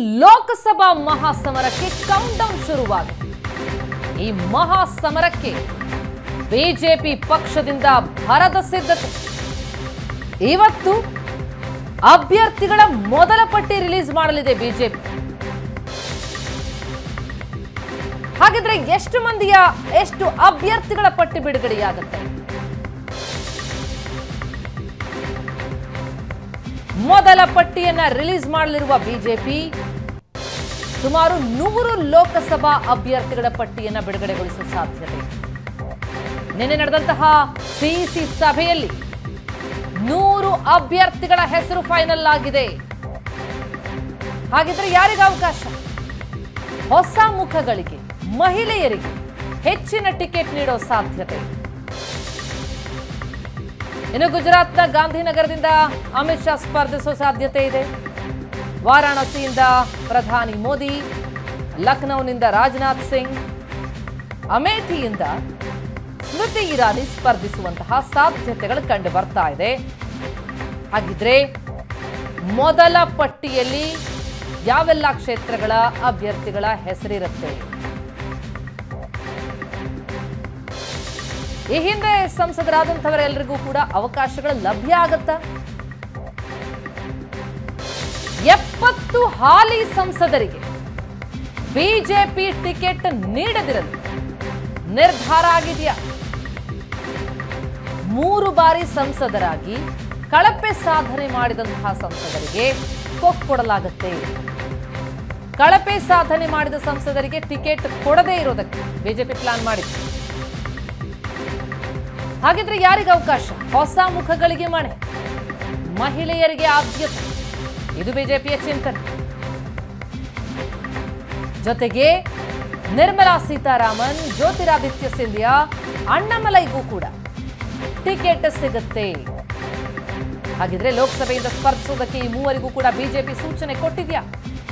Lok Sabha ಮಹಾಸಮರಕ್ಕೆ countdown ಶುರುವಾಗಿದೆ. ಈ ಮಹಾಸಮರಕ್ಕೆ BJP ಪಕ್ಷದಿಂದ ಭರದ ಸಿದ್ಧತೆ. ಇವತ್ತು ಅಭ್ಯರ್ಥಿಗಳ ಮೊದಲ ಪಟ್ಟಿ ರಿಲೀಸ್ ಮಾಡಲಿದೆ ಬಿಜೆಪಿ. ಹಾಗಿದ್ರೆ ಎಷ್ಟು ಅಭ್ಯರ್ಥಿಗಳ ಪಟ್ಟಿ ಬಿಡುಗಡೆಯಾಗುತ್ತೆ? ಮೊದಲ ಪಟ್ಟಿಯನ್ನ ರಿಲೀಸ್ ಮಾಡಲಿರುವ ಬಿಜೆಪಿ ಸುಮಾರು 100 ಲೋಕಸಭಾ ಅಭ್ಯರ್ಥಿಗಳ ಪಟ್ಟಿಯನ್ನ ಬಿಡುಗಡೆಗೊಳಿಸುವ ಸಾಧ್ಯತೆ. ನಿನ್ನೆ ನಡೆದಂತಹ ಸಿಇಸಿ ಸಭೆಯಲ್ಲಿ 100 ಅಭ್ಯರ್ಥಿಗಳ ಹೆಸರು ಫೈನಲ್ ಆಗಿದೆ. ಹಾಗಿದ್ರೆ ಯಾರಿಗೆ ಅವಕಾಶ? ಹೊಸ ಮುಖಗಳಿಗೆ, ಮಹಿಳೆಯರಿಗೆ ಹೆಚ್ಚಿನ ಟಿಕೆಟ್ ನೀಡೋ ಸಾಧ್ಯತೆ. ಇನ್ನು ಗುಜರಾತ್ನ ಗಾಂಧಿನಗರದಿಂದ ಅಮಿತ್ ಶಾ ಸ್ಪರ್ಧಿಸುವ ಸಾಧ್ಯತೆ ಇದೆ. ವಾರಾಣಸಿಯಿಂದ ಪ್ರಧಾನಿ ಮೋದಿ, ಲಖನೌನಿಂದ ರಾಜನಾಥ್ ಸಿಂಗ್, ಅಮೇಥಿಯಿಂದ ಸ್ಮೃತಿ ಇರಾನಿ ಸ್ಪರ್ಧಿಸುವಂತಹ ಸಾಧ್ಯತೆಗಳು ಕಂಡು ಬರ್ತಾ ಇದೆ. ಹಾಗಿದ್ರೆ ಮೊದಲ ಪಟ್ಟಿಯಲ್ಲಿ ಯಾವೆಲ್ಲ ಕ್ಷೇತ್ರಗಳ ಅಭ್ಯರ್ಥಿಗಳ ಹೆಸರಿರುತ್ತೆ? ಈ ಹಿಂದೆ ಸಂಸದರಾದಂಥವರೆಲ್ಲರಿಗೂ ಕೂಡ ಅವಕಾಶಗಳು ಲಭ್ಯ ಆಗುತ್ತಾ? 70 ಹಾಲಿ ಸಂಸದರಿಗೆ ಬಿಜೆಪಿ ಟಿಕೆಟ್ ನೀಡದಿರಲು ನಿರ್ಧಾರ ಆಗಿದೆಯಾ? 3 ಬಾರಿ ಸಂಸದರಾಗಿ ಕಳಪೆ ಸಾಧನೆ ಮಾಡಿದಂತಹ ಸಂಸದರಿಗೆ ಕೊಡಲಾಗುತ್ತೆ. ಕಳಪೆ ಸಾಧನೆ ಮಾಡಿದ ಸಂಸದರಿಗೆ ಟಿಕೆಟ್ ಕೊಡದೇ ಇರೋದಕ್ಕೆ ಬಿಜೆಪಿ ಪ್ಲಾನ್ ಮಾಡಿದೆ. ಹಾಗಿದ್ರೆ ಯಾರಿಗೆ ಅವಕಾಶ? ಹೊಸ ಮುಖಗಳಿಗೆ ಮಣೆ, ಮಹಿಳೆಯರಿಗೆ ಆದ್ಯತೆ. ಇದು ಬಿಜೆಪಿಯ ಚಿಂತನೆ. ಜೊತೆಗೆ ನಿರ್ಮಲಾ ಸೀತಾರಾಮನ್, ಜ್ಯೋತಿರಾದಿತ್ಯ ಸಿಂಧಿಯಾ, ಅಣ್ಣಾಮಲೈಗೂ ಕೂಡ ಟಿಕೆಟ್ ಸಿಗುತ್ತೆ. ಹಾಗಿದ್ರೆ ಲೋಕಸಭೆಯಿಂದ ಸ್ಪರ್ಧಿಸುವುದಕ್ಕೆ ಈ ಮೂವರಿಗೂ ಕೂಡ ಬಿಜೆಪಿ ಸೂಚನೆ ಕೊಟ್ಟಿದ್ಯಾ?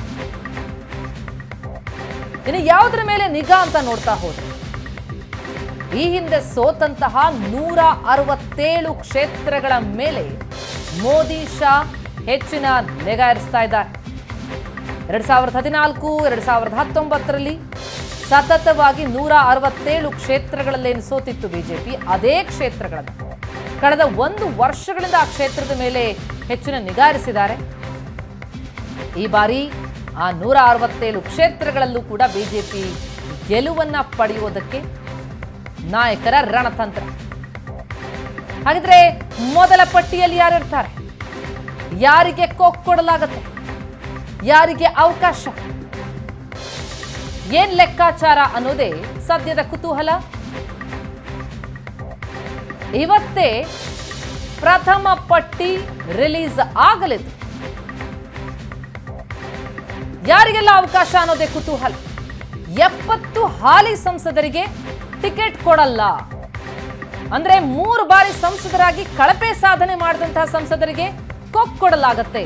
ಇನ್ನು ಯಾವುದರ ಮೇಲೆ ನಿಗಾ ಅಂತ ನೋಡ್ತಾ ಹೋದ್ರೆ, ಈ ಹಿಂದೆ ಸೋತಂತಹ 167 ಕ್ಷೇತ್ರಗಳ ಮೇಲೆ ಮೋದಿ ಶಾ ಹೆಚ್ಚಿನ ನಿಗಾ ಇರಿಸ್ತಾ ಇದ್ದಾರೆ. 2014, 2019ರಲ್ಲಿ ಸತತವಾಗಿ 167 ಕ್ಷೇತ್ರಗಳಲ್ಲೇನು ಸೋತಿತ್ತು ಬಿಜೆಪಿ, ಅದೇ ಕ್ಷೇತ್ರಗಳನ್ನು ಕಳೆದ 1 ವರ್ಷಗಳಿಂದ ಆ ಕ್ಷೇತ್ರದ ಮೇಲೆ ಹೆಚ್ಚಿನ ನಿಗಾ ಇರಿಸಿದ್ದಾರೆ. ಈ ಬಾರಿ ಆ 167 ಕ್ಷೇತ್ರಗಳಲ್ಲೂ ಕೂಡ ಬಿಜೆಪಿ ಗೆಲುವನ್ನ ಪಡೆಯುವುದಕ್ಕೆ ನಾಯಕರ ರಣತಂತ್ರ. ಹಾಗಿದ್ರೆ ಮೊದಲ ಪಟ್ಟಿಯಲ್ಲಿ ಯಾರಿರ್ತಾರೆ? ಯಾರಿಗೆ ಕೊಡಲಾಗುತ್ತೆ? ಯಾರಿಗೆ ಅವಕಾಶ? ಏನ್ ಲೆಕ್ಕಾಚಾರ ಅನ್ನೋದೇ ಸದ್ಯದ ಕುತೂಹಲ. ಇವತ್ತೇ ಪ್ರಥಮ ಪಟ್ಟಿ ರಿಲೀಸ್ ಆಗಲಿದೆ. ಯಾರಿಗೆಲ್ಲ ಅವಕಾಶ ಅನ್ನೋದೇ ಕುತೂಹಲ. 70 ಹಾಲಿ ಸಂಸದರಿಗೆ ಟಿಕೆಟ್ ಕೊಡಲ್ಲ ಅಂದ್ರೆ 3 ಬಾರಿ ಸಂಸದರಾಗಿ ಕಳಪೆ ಸಾಧನೆ ಮಾಡಿದಂತಹ ಸಂಸದರಿಗೆ ಕೊಡಲಾಗತ್ತೆ.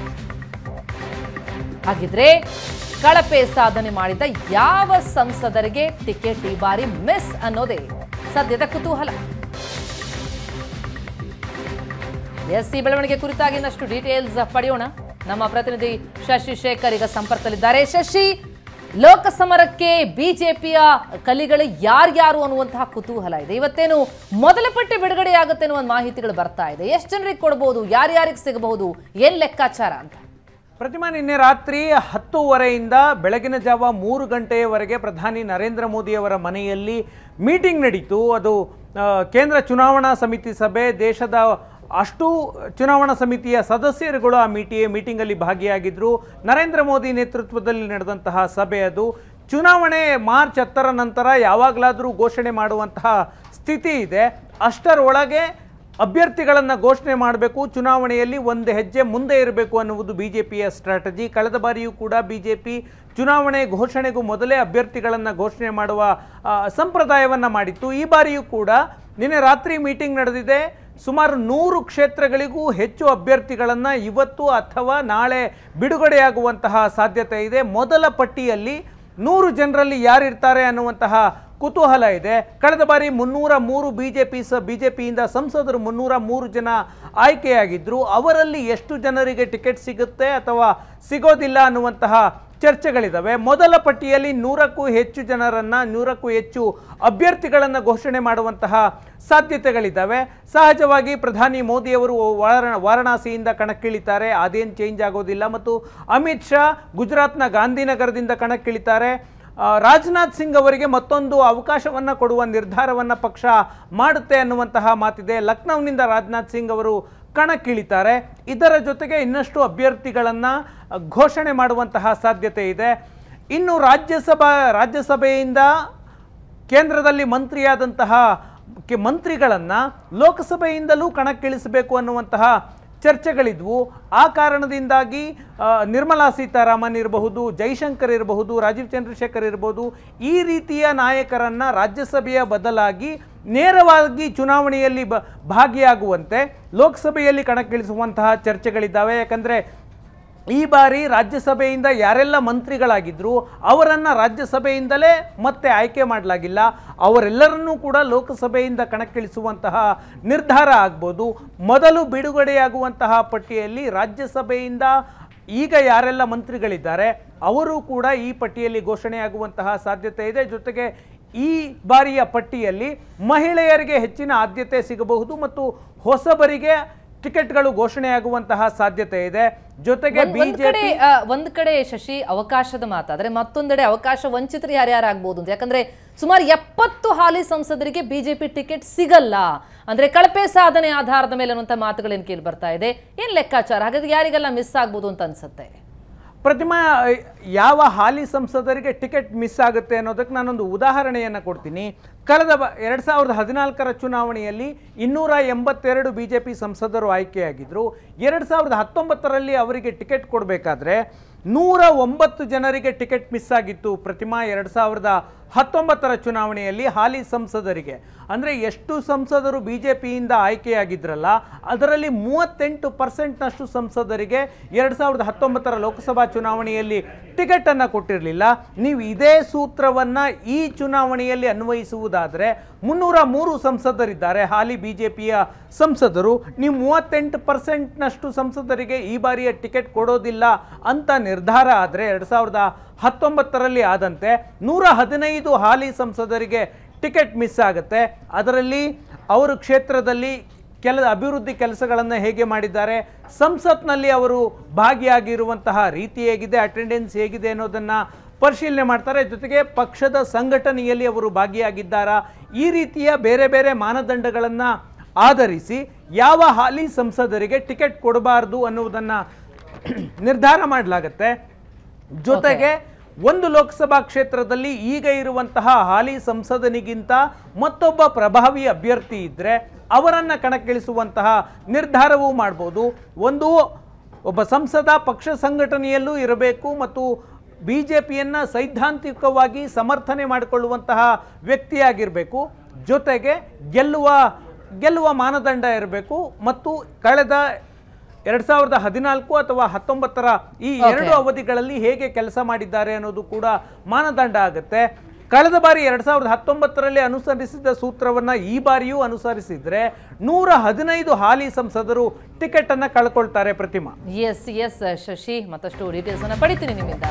ಹಾಗಿದ್ರೆ ಕಳಪೆ ಸಾಧನೆ ಮಾಡಿದ ಯಾವ ಸಂಸದರಿಗೆ ಟಿಕೆಟ್ ಈ ಬಾರಿ ಮಿಸ್ ಅನ್ನೋದೇ ಸದ್ಯದ ಕುತೂಹಲ. ಈ ಬೆಳವಣಿಗೆ ಕುರಿತಾಗಿ ಇನ್ನಷ್ಟು ಡೀಟೇಲ್ಸ್ ಪಡೆಯೋಣ. ನಮ್ಮ ಪ್ರತಿನಿಧಿ ಶಶಿ ಶೇಖರ್ ಈಗ ಸಂಪರ್ಕದಲ್ಲಿದ್ದಾರೆ. ಶಶಿ, ಲೋಕಸಮರಕ್ಕೆ ಬಿಜೆಪಿಯ ಕಲಿಗಳು ಯಾರ್ಯಾರು ಅನ್ನುವಂತಹ ಕುತೂಹಲ ಇದೆ. ಇವತ್ತೇನು ಮೊದಲ ಪಟ್ಟಿ ಬಿಡುಗಡೆ ಆಗುತ್ತೆ ಅನ್ನುವ ಮಾಹಿತಿಗಳು ಬರ್ತಾ ಇದೆ. ಎಷ್ಟು ಜನರಿಗೆ ಕೊಡಬಹುದು, ಯಾರ್ಯಾರಿಗೆ ಸಿಗಬಹುದು, ಏನ್ ಲೆಕ್ಕಾಚಾರ ಅಂತ? ಪ್ರತಿಮಾ, ನಿನ್ನೆ ರಾತ್ರಿ 10:30ಯಿಂದ ಬೆಳಗಿನ ಜಾವ 3 ಗಂಟೆಯವರೆಗೆ ಪ್ರಧಾನಿ ನರೇಂದ್ರ ಮೋದಿಯವರ ಮನೆಯಲ್ಲಿ ಮೀಟಿಂಗ್ ನಡೀತು. ಅದು ಕೇಂದ್ರ ಚುನಾವಣಾ ಸಮಿತಿ ಸಭೆ. ದೇಶದ ಅಷ್ಟು ಚುನಾವಣಾ ಸಮಿತಿಯ ಸದಸ್ಯರುಗಳು ಆ ಮೀಟಿಂಗಲ್ಲಿ ಭಾಗಿಯಾಗಿದ್ದರು. ನರೇಂದ್ರ ಮೋದಿ ನೇತೃತ್ವದಲ್ಲಿ ನಡೆದಂತಹ ಸಭೆ ಅದು. ಚುನಾವಣೆ ಮಾರ್ಚ್ 10ರ ನಂತರ ಯಾವಾಗಲಾದರೂ ಘೋಷಣೆ ಮಾಡುವಂತಹ ಸ್ಥಿತಿ ಇದೆ. ಅಷ್ಟರೊಳಗೆ ಅಭ್ಯರ್ಥಿಗಳನ್ನು ಘೋಷಣೆ ಮಾಡಬೇಕು, ಚುನಾವಣೆಯಲ್ಲಿ ಒಂದು ಹೆಜ್ಜೆ ಮುಂದೆ ಇರಬೇಕು ಅನ್ನುವುದು ಬಿಜೆಪಿಯ ಸ್ಟ್ರಾಟಜಿ. ಕಳೆದ ಬಾರಿಯೂ ಕೂಡ ಬಿಜೆಪಿ ಚುನಾವಣೆ ಘೋಷಣೆಗೂ ಮೊದಲೇ ಅಭ್ಯರ್ಥಿಗಳನ್ನು ಘೋಷಣೆ ಮಾಡುವ ಸಂಪ್ರದಾಯವನ್ನು ಮಾಡಿತ್ತು. ಈ ಬಾರಿಯೂ ಕೂಡ ನಿನ್ನೆ ರಾತ್ರಿ ಮೀಟಿಂಗ್ ನಡೆದಿದೆ. ಸುಮಾರು 100 ಕ್ಷೇತ್ರಗಳಿಗೂ ಹೆಚ್ಚು ಅಭ್ಯರ್ಥಿಗಳನ್ನು ಇವತ್ತು ಅಥವಾ ನಾಳೆ ಬಿಡುಗಡೆಯಾಗುವಂತಹ ಸಾಧ್ಯತೆ ಇದೆ. ಮೊದಲ ಪಟ್ಟಿಯಲ್ಲಿ 100 ಜನರಲ್ಲಿ ಯಾರಿರ್ತಾರೆ ಅನ್ನುವಂತಹ ಕುತೂಹಲ ಇದೆ. ಕಳೆದ ಬಾರಿ 303 ಬಿಜೆಪಿಯಿಂದ ಸಂಸದರು 303 ಜನ ಆಯ್ಕೆಯಾಗಿದ್ದರು. ಅವರಲ್ಲಿ ಎಷ್ಟು ಜನರಿಗೆ ಟಿಕೆಟ್ ಸಿಗುತ್ತೆ ಅಥವಾ ಸಿಗೋದಿಲ್ಲ ಅನ್ನುವಂತಹ ಚರ್ಚೆಗಳಿದ್ದಾವೆ. ಮೊದಲ ಪಟ್ಟಿಯಲ್ಲಿ 100ಕ್ಕೂ ಹೆಚ್ಚು ಜನರನ್ನು 100ಕ್ಕೂ ಹೆಚ್ಚು ಅಭ್ಯರ್ಥಿಗಳನ್ನು ಘೋಷಣೆ ಮಾಡುವಂತಹ ಸಾಧ್ಯತೆಗಳಿದ್ದಾವೆ. ಸಹಜವಾಗಿ ಪ್ರಧಾನಿ ಮೋದಿಯವರು ವಾರಣಾಸಿಯಿಂದ ಕಣಕ್ಕಿಳಿತಾರೆ, ಅದೇನು ಚೇಂಜ್ ಆಗೋದಿಲ್ಲ. ಮತ್ತು ಅಮಿತ್ ಶಾ ಗುಜರಾತ್ನ ಗಾಂಧಿನಗರದಿಂದ ಕಣಕ್ಕಿಳಿತಾರೆ. ರಾಜನಾಥ್ ಸಿಂಗ್ ಅವರಿಗೆ ಮತ್ತೊಂದು ಅವಕಾಶವನ್ನು ಕೊಡುವ ನಿರ್ಧಾರವನ್ನು ಪಕ್ಷ ಮಾಡುತ್ತೆ ಅನ್ನುವಂತಹ ಮಾತಿದೆ. ಲಕ್ನೌನಿಂದ ರಾಜನಾಥ್ ಸಿಂಗ್ ಅವರು ಕಣಕ್ಕಿಳಿತಾರೆ. ಇದರ ಜೊತೆಗೆ ಇನ್ನಷ್ಟು ಅಭ್ಯರ್ಥಿಗಳನ್ನು ಘೋಷಣೆ ಮಾಡುವಂತಹ ಸಾಧ್ಯತೆ ಇದೆ. ಇನ್ನು ರಾಜ್ಯಸಭೆಯಿಂದ ಕೇಂದ್ರದಲ್ಲಿ ಮಂತ್ರಿಯಾದಂತಹ ಮಂತ್ರಿಗಳನ್ನು ಲೋಕಸಭೆಯಿಂದಲೂ ಕಣಕ್ಕಿಳಿಸಬೇಕು ಅನ್ನುವಂತಹ ಚರ್ಚೆಗಳಿದ್ವು. ಆ ಕಾರಣದಿಂದಾಗಿ ನಿರ್ಮಲಾ ಸೀತಾರಾಮನ್ ಇರಬಹುದು, ಜೈಶಂಕರ್ ಇರಬಹುದು, ರಾಜೀವ್ ಚಂದ್ರಶೇಖರ್ ಇರಬಹುದು, ಈ ರೀತಿಯ ನಾಯಕರನ್ನು ರಾಜ್ಯಸಭೆಯ ಬದಲಾಗಿ ನೇರವಾಗಿ ಚುನಾವಣೆಯಲ್ಲಿ ಭಾಗಿಯಾಗುವಂತೆ ಲೋಕಸಭೆಯಲ್ಲಿ ಕಣಕ್ಕಿಳಿಸುವಂತಹ ಚರ್ಚೆಗಳಿದ್ದಾವೆ. ಯಾಕಂದರೆ ಈ ಬಾರಿ ರಾಜ್ಯಸಭೆಯಿಂದ ಯಾರೆಲ್ಲ ಮಂತ್ರಿಗಳಾಗಿದ್ದರು ಅವರನ್ನು ರಾಜ್ಯಸಭೆಯಿಂದಲೇ ಮತ್ತೆ ಆಯ್ಕೆ ಮಾಡಲಾಗಿಲ್ಲ. ಅವರೆಲ್ಲರನ್ನೂ ಕೂಡ ಲೋಕಸಭೆಯಿಂದ ಕಣಕ್ಕಿಳಿಸುವಂತಹ ನಿರ್ಧಾರ ಆಗ್ಬೋದು. ಮೊದಲು ಬಿಡುಗಡೆಯಾಗುವಂತಹ ಪಟ್ಟಿಯಲ್ಲಿ ರಾಜ್ಯಸಭೆಯಿಂದ ಈಗ ಯಾರೆಲ್ಲ ಮಂತ್ರಿಗಳಿದ್ದಾರೆ ಅವರು ಕೂಡ ಈ ಪಟ್ಟಿಯಲ್ಲಿ ಘೋಷಣೆಯಾಗುವಂತಹ ಸಾಧ್ಯತೆ ಇದೆ. ಜೊತೆಗೆ ಈ ಬಾರಿಯ ಪಟ್ಟಿಯಲ್ಲಿ ಮಹಿಳೆಯರಿಗೆ ಹೆಚ್ಚಿನ ಆದ್ಯತೆ ಸಿಗಬಹುದು ಮತ್ತು ಹೊಸಬರಿಗೆ ಟಿಕೆಟ್ಗಳು ಘೋಷಣೆಯಾಗುವಂತಹ ಸಾಧ್ಯತೆ ಇದೆ. ಜೊತೆಗೆ ಬಿಜೆಪಿ ಒಂದ್ ಕಡೆ ಶಶಿ ಅವಕಾಶದ ಮಾತಾದ್ರೆ ಮತ್ತೊಂದೆಡೆ ಅವಕಾಶ ವಂಚಿತರು ಯಾರ್ಯಾರಾಗಬಹುದು ಅಂತ. ಯಾಕಂದ್ರೆ ಸುಮಾರು 70 ಹಾಲಿ ಸಂಸದರಿಗೆ ಬಿಜೆಪಿ ಟಿಕೆಟ್ ಸಿಗಲ್ಲ ಅಂದ್ರೆ ಕಳಪೆ ಸಾಧನೆ ಆಧಾರದ ಮೇಲೆ ಅನ್ನುವಂಥ ಮಾತುಗಳೇನು ಕೇಳಿ ಬರ್ತಾ ಇದೆ. ಏನ್ ಲೆಕ್ಕಾಚಾರ? ಹಾಗಾದ್ರೆ ಯಾರಿಗೆಲ್ಲ ಮಿಸ್ ಆಗ್ಬೋದು ಅಂತ ಅನ್ಸುತ್ತೆ? ಪ್ರತಿಮಾ, ಯಾವ ಹಾಲಿ ಸಂಸದರಿಗೆ ಟಿಕೆಟ್ ಮಿಸ್ ಆಗುತ್ತೆ ಅನ್ನೋದಕ್ಕೆ ನಾನೊಂದು ಉದಾಹರಣೆಯನ್ನು ಕೊಡ್ತೀನಿ. ಕಳೆದ 2014ರ ಚುನಾವಣೆಯಲ್ಲಿ 282 ಬಿಜೆಪಿ ಸಂಸದರು ಆಯ್ಕೆಯಾಗಿದ್ದರು. 2019ರಲ್ಲಿ ಅವರಿಗೆ ಟಿಕೆಟ್ ಕೊಡಬೇಕಾದ್ರೆ 109 ಜನರಿಗೆ ಟಿಕೆಟ್ ಮಿಸ್ ಆಗಿತ್ತು. ಪ್ರತಿಮಾ, 2019ರ ಚುನಾವಣೆಯಲ್ಲಿ ಹಾಲಿ ಸಂಸದರಿಗೆ ಅಂದರೆ ಎಷ್ಟು ಸಂಸದರು ಬಿಜೆಪಿಯಿಂದ ಆಯ್ಕೆಯಾಗಿದ್ರಲ್ಲ ಅದರಲ್ಲಿ 38% ಸಂಸದರಿಗೆ 2019ರ ಲೋಕಸಭಾ ಚುನಾವಣೆಯಲ್ಲಿ ಟಿಕೆಟನ್ನು ಕೊಟ್ಟಿರಲಿಲ್ಲ. ನೀವು ಇದೇ ಸೂತ್ರವನ್ನು ಈ ಚುನಾವಣೆಯಲ್ಲಿ ಅನ್ವಯಿಸುವುದಾದರೆ 303 ಸಂಸದರಿದ್ದಾರೆ ಹಾಲಿ ಬಿಜೆಪಿಯ ಸಂಸದರು. ನೀವು 38% ಸಂಸದರಿಗೆ ಈ ಬಾರಿಯ ಟಿಕೆಟ್ ಕೊಡೋದಿಲ್ಲ ಅಂತ ನಿರ್ಧಾರ ಆದರೆ 2019ರಲ್ಲಿ ಆದಂತೆ 115 ಹಾಲಿ ಸಂಸದರಿಗೆ ಟಿಕೆಟ್ ಮಿಸ್ ಆಗುತ್ತೆ. ಅದರಲ್ಲಿ ಅವರು ಕ್ಷೇತ್ರದಲ್ಲಿ ಅಭಿವೃದ್ಧಿ ಕೆಲಸಗಳನ್ನು ಹೇಗೆ ಮಾಡಿದ್ದಾರೆ, ಸಂಸತ್ನಲ್ಲಿ ಅವರು ಭಾಗಿಯಾಗಿರುವಂತಹ ರೀತಿ ಹೇಗಿದೆ, ಅಟೆಂಡೆನ್ಸ್ ಹೇಗಿದೆ ಅನ್ನೋದನ್ನು ಪರಿಶೀಲನೆ ಮಾಡ್ತಾರೆ. ಜೊತೆಗೆ ಪಕ್ಷದ ಸಂಘಟನೆಯಲ್ಲಿ ಅವರು ಭಾಗಿಯಾಗಿದ್ದಾರಾ, ಈ ರೀತಿಯ ಬೇರೆ ಬೇರೆ ಮಾನದಂಡಗಳನ್ನು ಆಧರಿಸಿ ಯಾವ ಹಾಲಿ ಸಂಸದರಿಗೆ ಟಿಕೆಟ್ ಕೊಡಬಾರ್ದು ಅನ್ನುವುದನ್ನು ನಿರ್ಧಾರ ಮಾಡಲಾಗುತ್ತೆ. ಜೊತೆಗೆ ಒಂದು ಲೋಕಸಭಾ ಕ್ಷೇತ್ರದಲ್ಲಿ ಈಗ ಇರುವಂತಹ ಹಾಲಿ ಸಂಸದನಿಗಿಂತ ಮತ್ತೊಬ್ಬ ಪ್ರಭಾವಿ ಅಭ್ಯರ್ಥಿ ಇದ್ದರೆ ಅವರನ್ನು ಕಣಕ್ಕಿಳಿಸುವಂತಹ ನಿರ್ಧಾರವೂ ಮಾಡ್ಬೋದು. ಒಬ್ಬ ಸಂಸದ ಪಕ್ಷ ಸಂಘಟನೆಯಲ್ಲೂ ಇರಬೇಕು ಮತ್ತು ಬಿಜೆಪಿಯನ್ನು ಸೈದ್ಧಾಂತಿಕವಾಗಿ ಸಮರ್ಥನೆ ಮಾಡಿಕೊಳ್ಳುವಂತಹ ವ್ಯಕ್ತಿಯಾಗಿರಬೇಕು. ಜೊತೆಗೆ ಗೆಲ್ಲುವ ಮಾನದಂಡ ಇರಬೇಕು ಮತ್ತು ಕಳೆದ 2014 ಅಥವಾ 19ರ ಈ ಎರಡು ಅವಧಿಗಳಲ್ಲಿ ಹೇಗೆ ಕೆಲಸ ಮಾಡಿದ್ದಾರೆ ಅನ್ನೋದು ಕೂಡ ಮಾನದಂಡ ಆಗುತ್ತೆ. ಕಳೆದ ಬಾರಿ 2019ರಲ್ಲಿ ಅನುಸರಿಸಿದ ಸೂತ್ರವನ್ನು ಈ ಬಾರಿಯೂ ಅನುಸರಿಸಿದ್ರೆ 115 ಹಾಲಿ ಸಂಸದರು ಟಿಕೆಟ್ ಅನ್ನು ಕಳ್ಕೊಳ್ತಾರೆ. ಪ್ರತಿಮಾ, ಎಸ್ ಶಶಿ, ಮತ್ತಷ್ಟು ಡೀಟೇಲ್ಸ್ ಅನ್ನು ಪಡಿತೀನಿ ನಿಮ್ಮಿಂದ.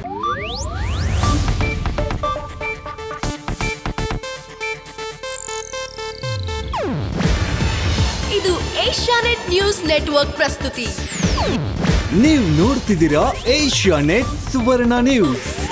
ಇದು ಏಷ್ಯಾನೆಟ್ ನ್ಯೂಸ್ ನೆಟ್ವರ್ಕ್ ಪ್ರಸ್ತುತಿ. ನೀವು ನೋಡ್ತಿದ್ದೀರಾ ಏಷ್ಯಾನೆಟ್ ಸುವರ್ಣ ನ್ಯೂಸ್.